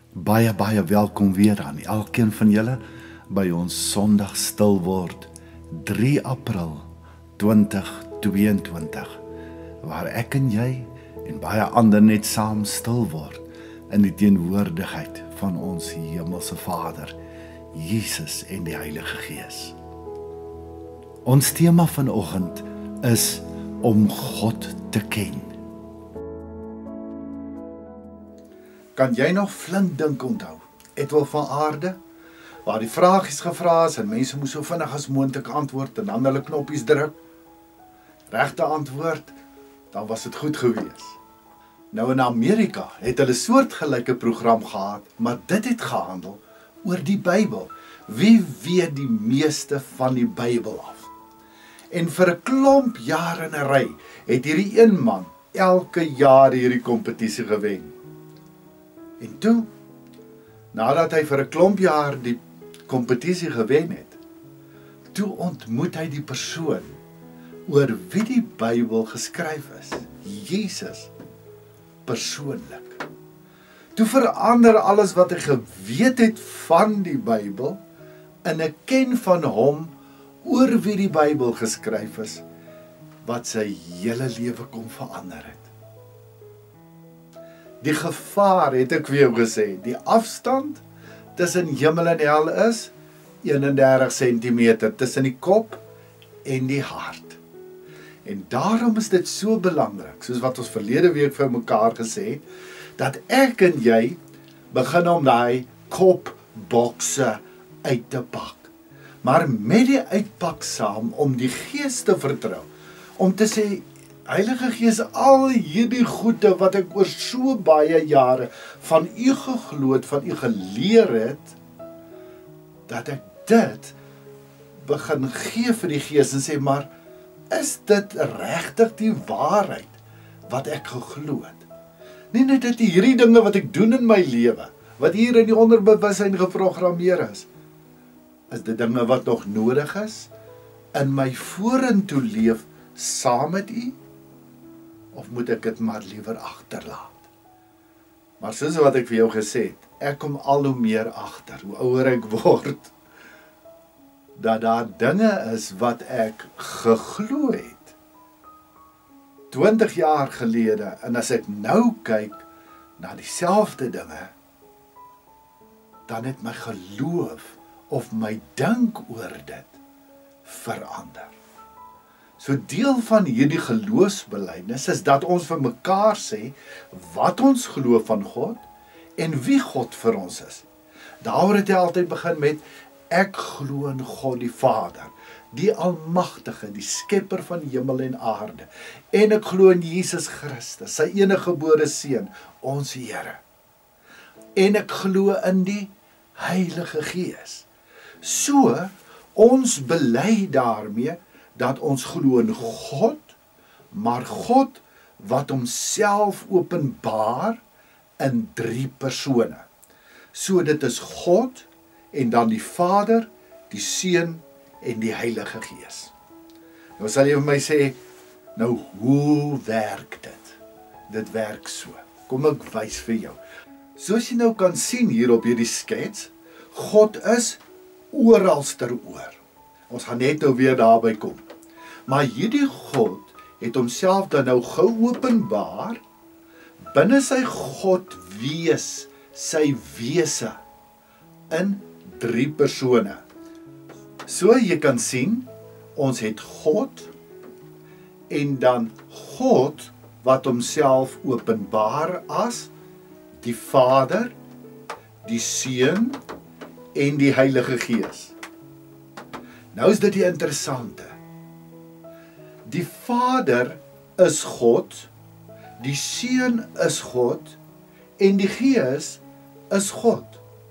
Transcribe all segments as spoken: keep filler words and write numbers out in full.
Baie, baie welkom weer aan elkeen van julle by ons Sondag Stilword drie April twintig tweeëntwintig, waar ek en jy en baie ander net saam stil word in die teenwoordigheid van ons Hemelse Vader, Jesus en die Heilige Gees. Ons tema vanoggend is om God te ken. Kan jy nog flink dink onthou? Etwel van aarde, waar die vragies gevra is en mense moes so vinnig as moontlik antwoord en dan hulle knoppies druk. Regte antwoord, dan was dit goed gewees. Nou in Amerika het hulle soortgelyke program gehad, maar dit het gehandel oor die Bybel. Wie weet die meeste van die Bybel af? En vir 'n klomp jare in 'n ry het hierdie een man elke jaar hierdie kompetisie gewen. En toe, nadat hy vir 'n klomp jaar die kompetisie gewen het, toe ontmoet hy die persoon oor wie die Bybel geskryf is, Jesus, persoonlik. Toe verander alles wat hy geweet het van die Bybel in 'n ken van hom oor wie die Bybel geskryf is, wat sy hele lewe kom verander het. Die gevaar, het ek vir jou gesê, die afstand tussen hemel en hel is eenendertig sentimeter tussen die kop en die hart. En daarom is dit so belangrik, soos wat ons verlede week vir mekaar gesê het, dat ek en jy begin om daai kopbokse uit te pak. Maar met die uitpak saam om die Gees te vertrou, om te sê, Heilige Gees, al hierdie goede wat ek oor so baie jare van u geglo het, van u geleer het, dat ek dit begin gee vir die Gees en sê, maar is dit regtig die waarheid wat ek geglo het? Nie net dit hierdie dinge wat ek doen in my lewe, wat hier in die onderbewussyn geprogrammeer is, is dit dinge wat nog nodig is in my vorentoe leef saam met u? Of moet ek dit maar liewer agterlaat? Maar soos wat ek vir jou gesê het, ek kom al hoe meer agter, hoe ouer ek word, dat daar dinge is wat ek geglo het, twintig jaar gelede, en as ek nou kyk na dieselfde dinge, dan het my geloof of my dink oor dit verander. So deel van hierdie geloofsbelydenis is dat ons vir mekaar sê wat ons glo van God en wie God vir ons is. Daaroor het hy altyd begin met ek glo in God die Vader, die Almagtige, die skepper van hemel en aarde. En ek glo in Jesus Christus, sy enige gebore seun, ons Here. En ek glo in die Heilige Gees. So, ons bely daarmee dat ons glo in God, maar God wat homself openbaar in drie persone. So dit is God en dan die Vader, die Seun en die Heilige Gees. Nou sal jy vir my sê, nou hoe werk dit? Dit werk so. Kom ek wys vir jou. Soos jy nou kan sien hier op hierdie skets, God is oralster oor. Ons gaan net nou weer daarby kom. Maar hierdie God het homself dan nou geopenbaar binne sy God wees, sy wese, in drie persone. So jy kan sien, ons het God, en dan God wat homself openbaar as die Vader, die Seun en die Heilige Gees. Nou is dit die interessante. Die Vader is God, die Seun is God, en die Gees is God.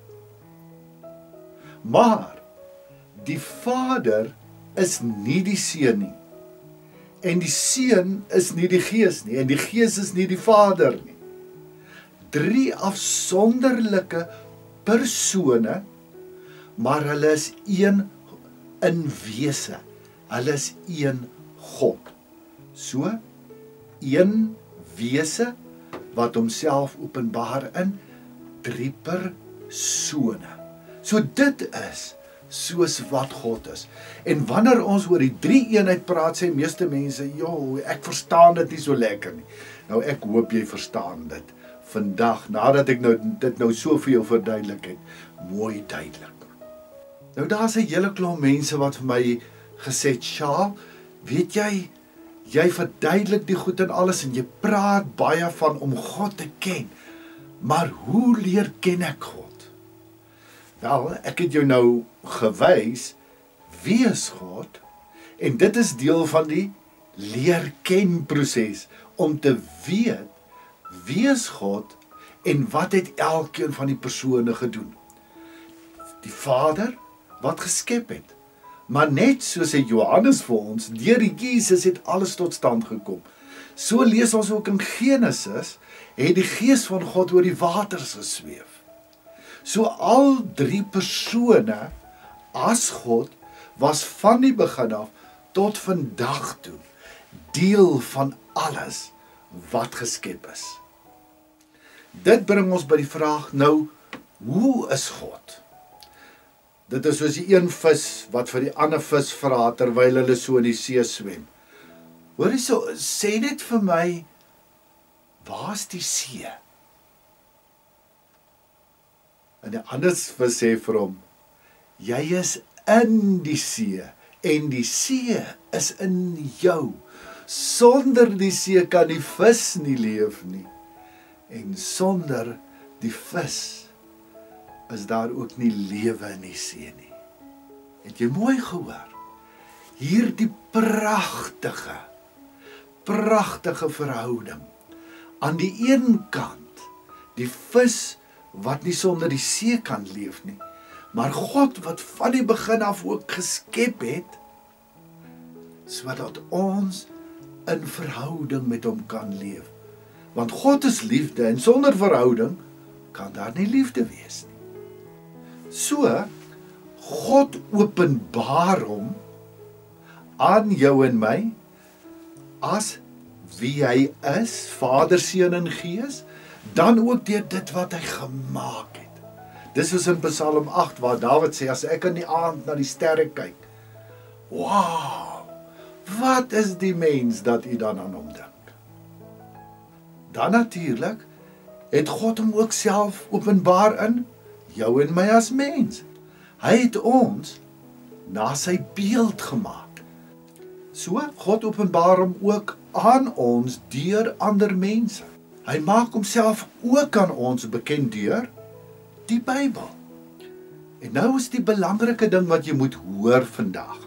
Maar, die Vader is nie die Seun nie, en die Seun is nie die Gees nie, en die Gees is nie die Vader nie. Drie afsonderlike persone, maar hulle is een in wese, hulle is een God. So, een wese wat homself openbaar in drie persone. So dit is soos wat God is. En wanneer ons oor die drie eenheid praat, sê meeste mense, "Jo, ek verstaan dit nie so lekker nie." Nou ek hoop jy verstaan dit vandag, nadat ek nou dit nou so vir jou verduidelik het, mooi duidelik. Nou daar's 'n hele klomp mense wat vir my gesê het, "Sjaal, weet jy, jy verduidelik die goed en alles en jy praat baie van om God te ken, maar hoe leer ken ek God?" Wel, ek het jou nou gewys, wie is God? En dit is deel van die leer ken proses, om te weet, wie is God en wat het elkeen van die persone gedoen? Die Vader, wat geskep het. Maar net soos hy Johannes vir ons, deur die Jesus het alles tot stand gekom. So lees ons ook in Genesis, het die Gees van God oor die waters gesweef. So al drie persone as God was van die begin af tot vandag toe deel van alles wat geskep is. Dit bring ons by die vraag nou, hoe is God? Dit is soos die een vis wat vir die ander vis vra terwyl hulle so in die see swem. Hoor jy so, sê net vir my, waar is die see? En die ander vis sê vir hom, jy is in die see en die see is in jou. Sonder die see kan die vis nie leef nie. En sonder die vis is daar ook nie lewe in die see nie. Het jy mooi gehoor? Hier die pragtige, pragtige verhouding. Aan die een kant, die vis wat nie sonder die see kan leef nie, maar God wat van die begin af ook geskep het, sodat ons in verhouding met hom kan leef. Want God is liefde en sonder verhouding kan daar nie liefde wees nie. So, God openbaar hom aan jou en my as wie hy is, Vader, Seun en Gees, dan ook deur dit wat hy gemaak het. Dis soos in Psalm agt waar Dawid sê, as ek in die aand na die sterre kyk, wow, wat is die mens dat u dan aan hom dink? Dan natuurlik het God hom ook self openbaar in jou en my as mens. Hy het ons na sy beeld gemaak. So, God openbaar hom ook aan ons deur ander mense. Hy maak homself ook aan ons bekend deur die Bybel. En nou is die belangrike ding wat jy moet hoor vandag.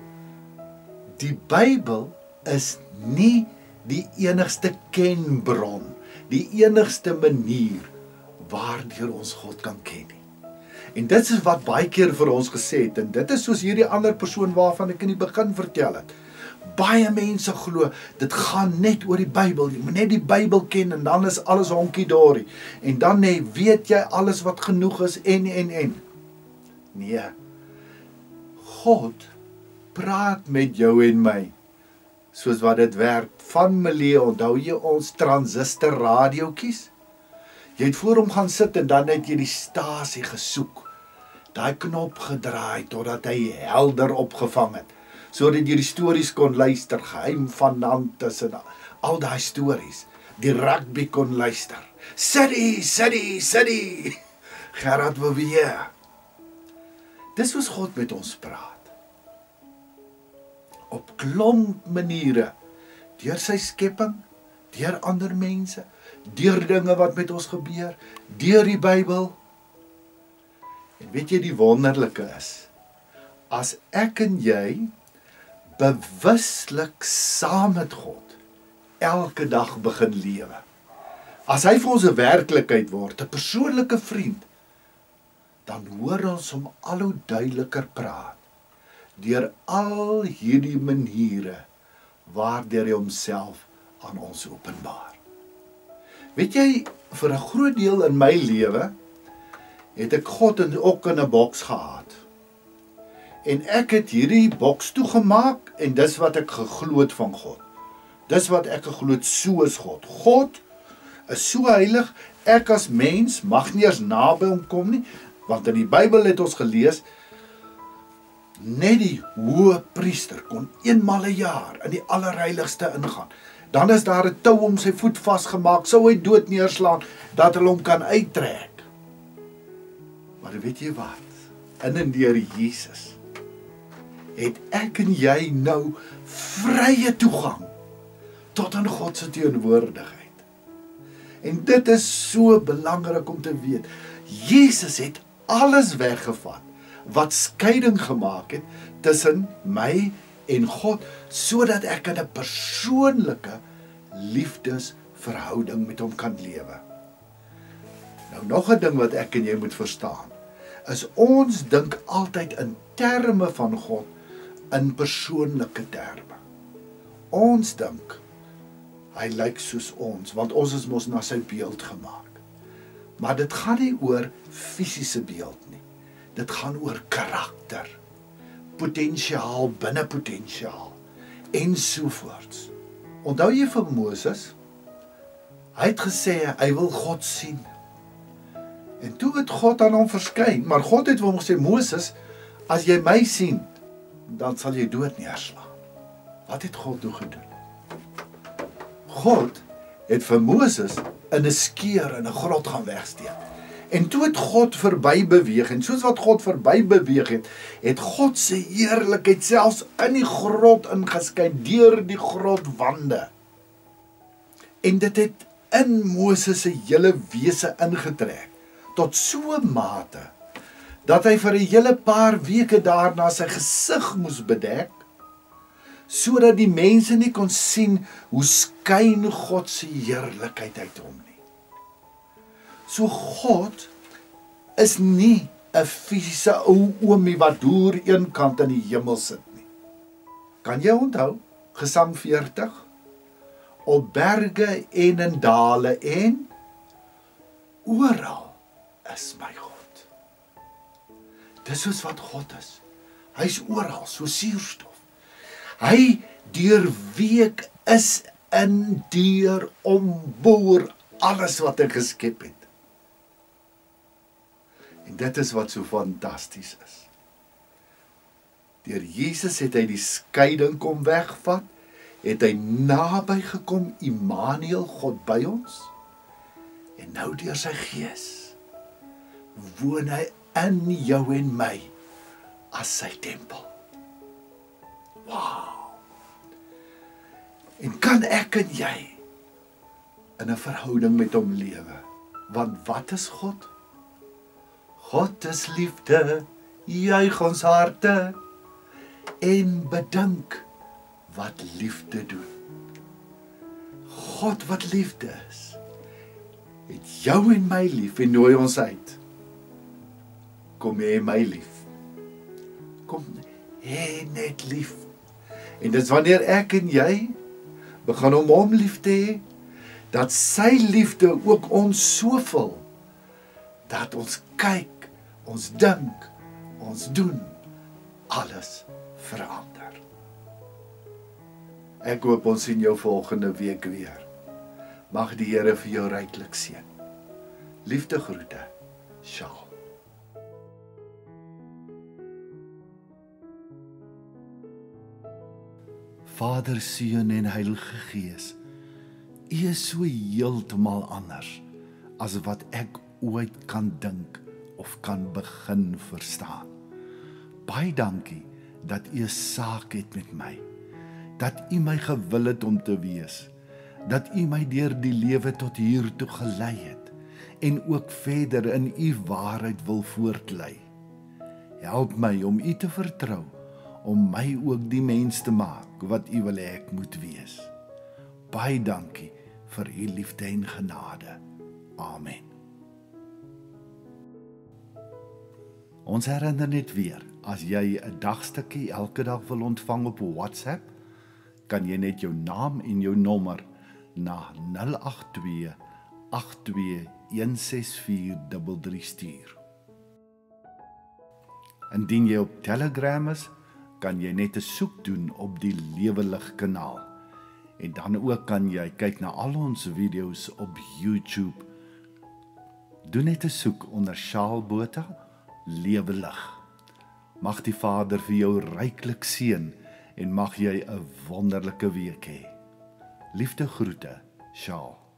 Die Bybel is nie die enigste kenbron, die enigste manier waardeur ons God kan ken nie. En dit is wat baie keer vir ons gesê het, en dit is soos hierdie ander persoon waarvan ek in die begin vertel het. Baie mense glo, dit gaan net oor die Bybel, jy moet net die Bybel ken en dan is alles honkie-dorie. En dan nee, weet jy alles wat genoeg is en en en. Nee, God praat met jou en my, soos wat dit werk, van Melee, onthou jy ons transistor radiootjies? Jy het voor hom gaan sit en dan het jy die stasie gesoek, daai knop gedraai, totdat hy helder opgevang het, sodat jy die stories kon luister, geheim van Nantes en al die stories, die rugby kon luister, City, City, City, Gerard Beweer. Dis soos God met ons praat. Op klomp maniere, deur sy skepping, deur ander mense, deur dinge wat met ons gebeur, deur die Bybel. En weet jy die wonderlike is, as ek en jy bewuslik saam met God elke dag begin lewe, as hy vir ons 'n werklikheid word, 'n persoonlike vriend, dan hoor ons hom al hoe duideliker praat, deur al hierdie maniere waardeur hy homself aan ons openbaar. Weet jy, vir 'n groot deel in my lewe het ek God in, ook in 'n boks gehad. En ek het hierdie boks toegemaak en dis wat ek geglo het van God. Dis wat ek geglo het, so is God. God is so heilig Ek as mens mag nie eers naby hom kom nie, want in die Bybel het ons gelees, net die hoë priester kon eenmaal 'n jaar in die allerheiligste ingaan. Dan is daar 'n tou om sy voet vasgemaak, sou hy dood neerslaan, dat hulle hom kan uittrek. Maar weet jy wat? In en deur Jesus het ek en jy nou vrye toegang tot aan God se teenwoordigheid. En dit is so belangrik om te weet. Jesus het alles weggevat wat skeiding gemaak het tussen my en God, sodat ek in 'n persoonlike liefdesverhouding met hom kan lewe. Nou nog 'n ding wat ek en jy moet verstaan, is ons dink altyd in terme van God, in persoonlike terme. Ons dink, hy lyk soos ons, want ons is mos na sy beeld gemaak. Maar dit gaan nie oor fisiese beeld nie. Dit gaan oor karakter, potensiaal binne potensiaal, ensovoorts. Onthou jy van Moses? Hy het gesê, hy wil God sien. En toe het God aan hom verskyn, maar God het vir hom gesê, Moses, as jy my sien, dan sal jy dood neerslaan. Wat het God toe gedoen? God het vir Moses in 'n skeur in 'n grot gaan wegsteek. En toe het God verby beweeg, en soos wat God verby beweeg het, het God se heerlikheid selfs in die grot ingeskyn, deur die grotwande. En dit het in Moses se hele wese ingetrek, tot so 'n mate, dat hy vir 'n hele paar weke daarna sy gesig moes bedek, sodat die mense nie kon sien hoe skyn God se heerlikheid uit hom nie. So God is nie 'n fisiese ou oomie wat deur een kant in die hemel sit nie. Kan jy onthou? Gesang veertig? Op berge en in dale en oral is my God. Dis soos wat God is. Hy is oral, so suurstof. Hy deurweek is in, deur, om, boor, alles wat hy geskep het. En dit is wat so fantasties is. Deur Jesus het hy die skeiding kom wegvat, het hy naby gekom, Immanuel, God by ons, en nou deur sy Gees woon hy in jou en my as sy tempel. Wow! En kan ek en jy in 'n verhouding met hom lewe? Want wat is God? God is liefde, juig ons harte en bedink wat liefde doen. God wat liefde is, het jou en my lief en nooi ons uit. Kom hê my lief. Kom hê net lief. En dis wanneer ek en jy begin om hom lief te hê, dat sy liefde ook ons so vul, dat ons kyk, ons dink, ons doen, alles verander. Ek hoop ons sien jou volgende week weer. Mag die Here vir jou ryklik seën. Liefde groete. Shalom. Vader, Seun en Heilige Gees, U is so heeltemal anders as wat ek ooit kan dink of kan begin verstaan. Baie dankie dat U 'n saak het met my, dat U my gewil het om te wees, dat U my deur die lewe tot hier toe gelei het en ook verder in U waarheid wil voortlei. Help my om U te vertrou, om my ook die mens te maak wat U wil hê ek moet wees. Baie dankie vir U liefde en genade. Amen. Ons herinner net weer, as jy 'n dagstukkie elke dag wil ontvang op WhatsApp, kan jy net jou naam en jou nommer na nul agt twee agt twee een ses vier drie drie stuur. Indien jy op Telegram is, kan jy net 'n soek doen op die Lewe Lig kanaal. En dan ook kan jy kyk na al ons video's op YouTube Doen net 'n soek onder Shalom Lewe Lig. Mag die Vader vir jou ryklik seën en mag jy 'n wonderlike week hê. Liefde groete, Shalom.